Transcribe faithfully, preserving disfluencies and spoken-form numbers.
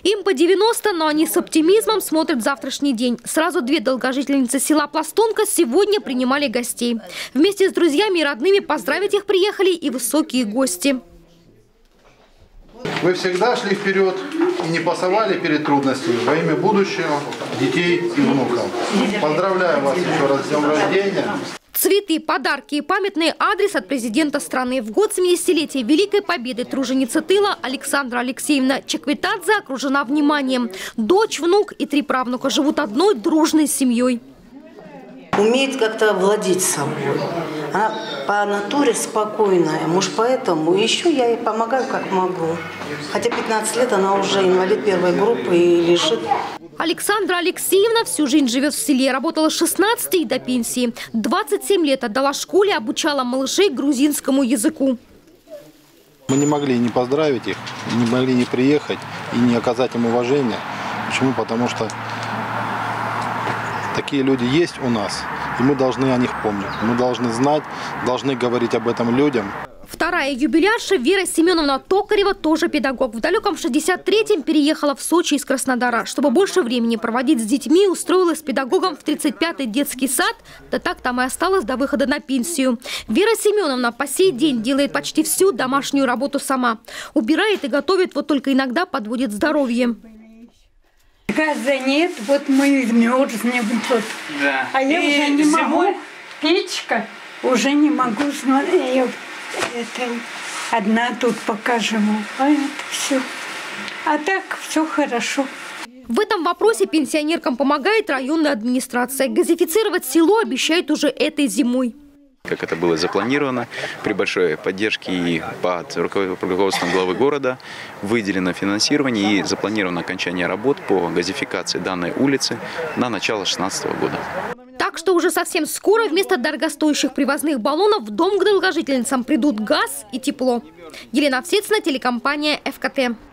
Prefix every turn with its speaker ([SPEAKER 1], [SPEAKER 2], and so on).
[SPEAKER 1] Им по девяносто, но они с оптимизмом смотрят завтрашний день. Сразу две долгожительницы села Пластунка сегодня принимали гостей. Вместе с друзьями и родными поздравить их приехали и высокие гости.
[SPEAKER 2] Вы всегда шли вперед и не пасовали перед трудностями во имя будущего детей и внуков. Поздравляю вас еще раз с днем рождения.
[SPEAKER 1] Цветы, подарки и памятный адрес от президента страны. В год семидесятилетия Великой Победы труженица тыла Александра Алексеевна Чеквитадзе окружена вниманием. Дочь, внук и три правнука живут одной дружной семьей.
[SPEAKER 3] Умеет как-то владеть собой. Она по натуре спокойная. Может, поэтому еще я ей помогаю, как могу. Хотя пятнадцать лет она уже инвалид первой группы и лежит.
[SPEAKER 1] Александра Алексеевна всю жизнь живет в селе. Работала с шестнадцати и до пенсии. двадцать семь лет отдала школе, обучала малышей грузинскому языку.
[SPEAKER 2] Мы не могли не поздравить их, не могли не приехать и не оказать им уважения. Почему? Потому что такие люди есть у нас, и мы должны о них помнить. Мы должны знать, должны говорить об этом людям.
[SPEAKER 1] Вторая юбилярша Вера Семеновна Токарева тоже педагог. В далеком шестьдесят третьем переехала в Сочи из Краснодара. Чтобы больше времени проводить с детьми, устроилась педагогом в тридцать пятый детский сад, да так там и осталась до выхода на пенсию. Вера Семеновна по сей день делает почти всю домашнюю работу сама. Убирает и готовит, вот только иногда подводит здоровье.
[SPEAKER 4] Газа нет, вот мы измерзнем тут. Да. А я и уже не зимой... могу. Печка уже не могу смотреть. Я это, одна тут пока живу. А это все. А так все хорошо.
[SPEAKER 1] В этом вопросе пенсионеркам помогает районная администрация. Газифицировать село обещает уже этой зимой.
[SPEAKER 5] Как это было запланировано, при большой поддержке и под руководством главы города выделено финансирование и запланировано окончание работ по газификации данной улицы на начало две тысячи шестнадцатого года.
[SPEAKER 1] Так что уже совсем скоро вместо дорогостоящих привозных баллонов в дом к долгожительницам придут газ и тепло. Елена Овсецина, телекомпания эф ка тэ.